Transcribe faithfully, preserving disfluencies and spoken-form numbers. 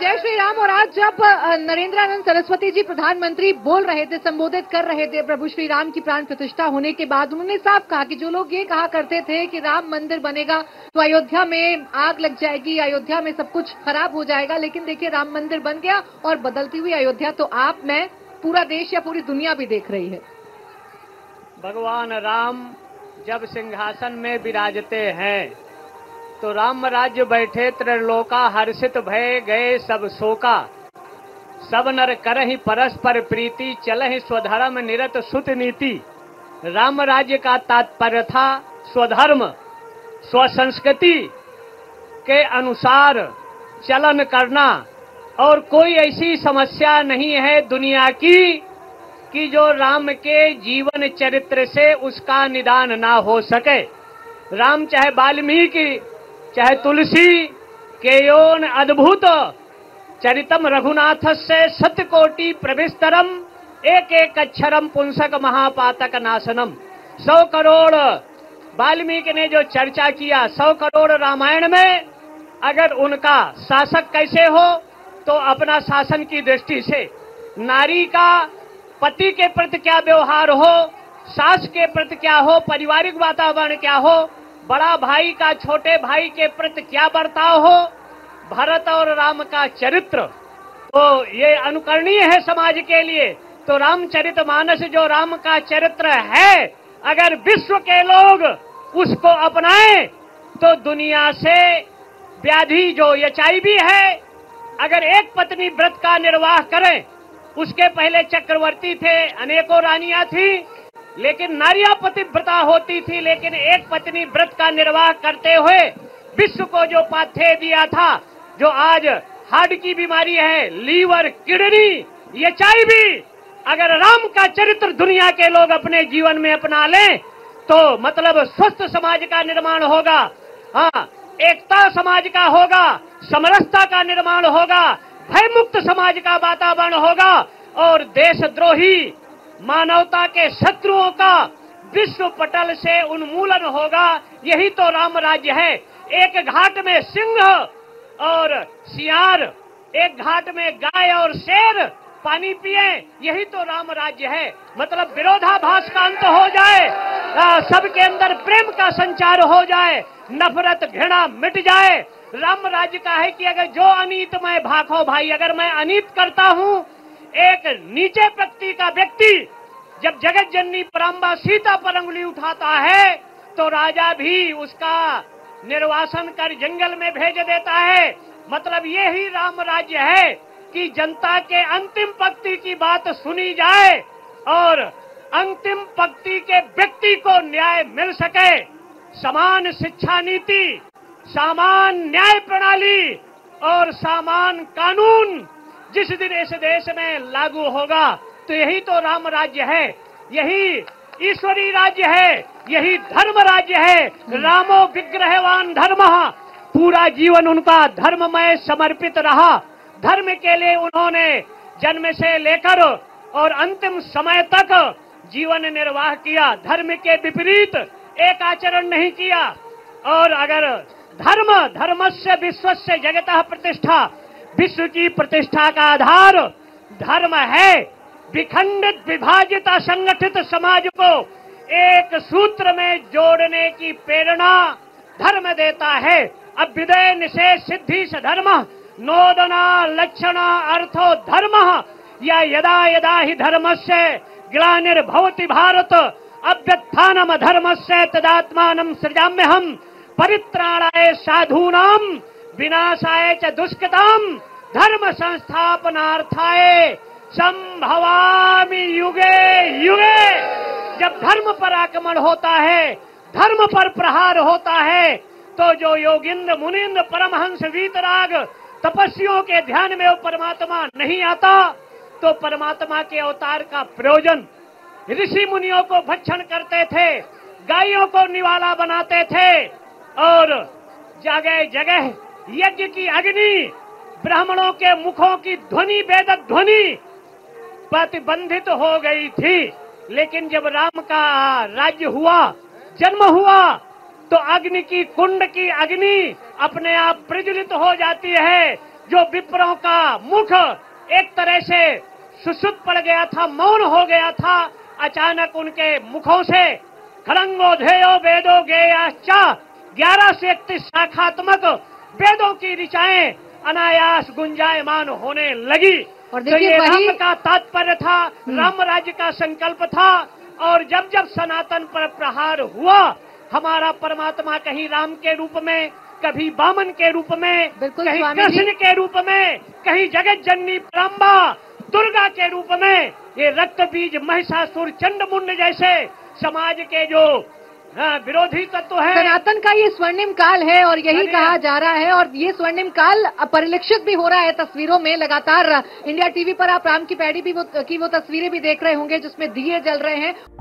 जय श्री राम। और आज जब नरेंद्रानंद सरस्वती जी प्रधानमंत्री बोल रहे थे, संबोधित कर रहे थे प्रभु श्री राम की प्राण प्रतिष्ठा होने के बाद, उन्होंने साफ कहा कि जो लोग ये कहा करते थे कि राम मंदिर बनेगा तो अयोध्या में आग लग जाएगी, अयोध्या में सब कुछ खराब हो जाएगा, लेकिन देखिए राम मंदिर बन गया और बदलती हुई अयोध्या तो आप, मैं, पूरा देश या पूरी दुनिया भी देख रही है। भगवान राम जब सिंहासन में विराजते हैं तो राम राज्य बैठे त्रिलोका, हर्षित भय गए सब शोका। सब नर करहि परस्पर प्रीति, चलहि स्वधर्म निरत सुत नीति। राम राज्य का तात्पर्य था स्वधर्म स्वसंस्कृति के अनुसार चलन करना, और कोई ऐसी समस्या नहीं है दुनिया की कि जो राम के जीवन चरित्र से उसका निदान ना हो सके। राम चाहे वाल्मीकि, चाहे तुलसी, केयोन अद्भुत चरितम रघुनाथस्य शतकोटि प्रविस्तरम, एक एक अक्षरम पुंसक महापातक नाशनम। सौ करोड़ वाल्मीकि ने जो चर्चा किया, सौ करोड़ रामायण में अगर उनका शासक कैसे हो तो अपना शासन की दृष्टि से, नारी का पति के प्रति क्या व्यवहार हो, सास के प्रति क्या हो, पारिवारिक वातावरण क्या हो, बड़ा भाई का छोटे भाई के प्रति क्या बर्ताव हो, भरत और राम का चरित्र तो ये अनुकरणीय है समाज के लिए। तो रामचरितमानस जो राम का चरित्र है, अगर विश्व के लोग उसको अपनाएं तो दुनिया से व्याधि जो एचआईवी है, अगर एक पत्नी व्रत का निर्वाह करें, उसके पहले चक्रवर्ती थे, अनेकों रानियां थी, लेकिन नारियां पतिव्रता होती थी, लेकिन एक पत्नी व्रत का निर्वाह करते हुए विश्व को जो पाथेय दिया था, जो आज हार्ट की बीमारी है, लीवर, किडनी, एचआईवी, अगर राम का चरित्र दुनिया के लोग अपने जीवन में अपना लें तो मतलब स्वस्थ समाज का निर्माण होगा। हाँ, एकता समाज का होगा, समरसता का निर्माण होगा, भयमुक्त समाज का वातावरण होगा, और देशद्रोही मानवता के शत्रुओं का विश्व पटल से उन्मूलन होगा। यही तो राम राज्य है। एक घाट में सिंह और सियार, एक घाट में गाय और शेर पानी पिए, यही तो राम राज्य है। मतलब विरोधाभास का अंत हो जाए, सबके अंदर प्रेम का संचार हो जाए, नफरत घृणा मिट जाए। राम राज्य का है कि अगर जो अनीत मैं भागो भाई, अगर मैं अनीत करता हूँ, एक नीचे प्रकृति का व्यक्ति जब जगत जननी पराम्बा सीता पर अंगुली उठाता है तो राजा भी उसका निर्वासन कर जंगल में भेज देता है। मतलब ये ही राम राज्य है कि जनता के अंतिम पंक्ति की बात सुनी जाए और अंतिम पंक्ति के व्यक्ति को न्याय मिल सके। समान शिक्षा नीति, समान न्याय प्रणाली और समान कानून जिस दिन इस देश में लागू होगा तो यही तो राम राज्य है, यही ईश्वरी राज्य है, यही धर्म राज्य है। रामो विग्रहवान धर्मः, पूरा जीवन उनका धर्ममय समर्पित रहा। धर्म के लिए उन्होंने जन्म से लेकर और अंतिम समय तक जीवन निर्वाह किया। धर्म के विपरीत एक आचरण नहीं किया। और अगर धर्म धर्मस्य विश्वस्य जगतः प्रतिष्ठा, विश्व की प्रतिष्ठा का आधार धर्म है। विखंडित, विभाजित, असंगठित समाज को एक सूत्र में जोड़ने की प्रेरणा धर्म देता है। अभ्युदय निषेध सिद्धि स धर्म, नोदना लक्षण अर्थो धर्म, या यदा यदा ही धर्मस्य ग्लानिर्भवति भारत अभ्युत्थानम धर्मस्य तदात्मानं सृजाम्यहम्, परित्राणाय साधूनां विनाशाय च दुष्कृताम्, धर्म संस्थापनार्थाय संभवामि युगे युगे। जब धर्म पर आक्रमण होता है, धर्म पर प्रहार होता है, तो जो योगिंद्र मुनिंद्र परमहंस वीतराग तपस्वियों के ध्यान में वो परमात्मा नहीं आता, तो परमात्मा के अवतार का प्रयोजन ऋषि मुनियों को भक्षण करते थे, गायों को निवाला बनाते थे, और जगह जगह यज्ञ की अग्नि, ब्राह्मणों के मुखों की ध्वनि, वेद ध्वनि प्रतिबंधित हो गई थी। लेकिन जब राम का राज्य हुआ, जन्म हुआ, तो अग्नि की कुंड की अग्नि अपने आप प्रज्वलित हो जाती है। जो विप्रों का मुख एक तरह से सुसुत पड़ गया था, मौन हो गया था, अचानक उनके मुखों से खलंगो धेयो वेदो गेयाश्चा ग्यारह से इकतीस शाखात्मक वेदों की ऋचाएं अनायास गुंजायमान होने लगी। और तो ये वही... राम का तात्पर्य था, राम राज्य का संकल्प था। और जब जब सनातन पर प्रहार हुआ, हमारा परमात्मा कहीं राम के रूप में, कभी वामन के रूप में, कहीं कृष्ण के रूप में, कहीं जगत जननी परम्बा दुर्गा के रूप में, ये रक्त बीज महिषासुर चंडमुंड जैसे समाज के जो हाँ, विरोधी तत्व है। सनातन का ये स्वर्णिम काल है और यही कहा जा रहा है, और ये स्वर्णिम काल परिलक्षित भी हो रहा है तस्वीरों में। लगातार इंडिया टीवी पर आप राम की पैड़ी भी वो, की वो तस्वीरें भी देख रहे होंगे जिसमें दिए जल रहे हैं।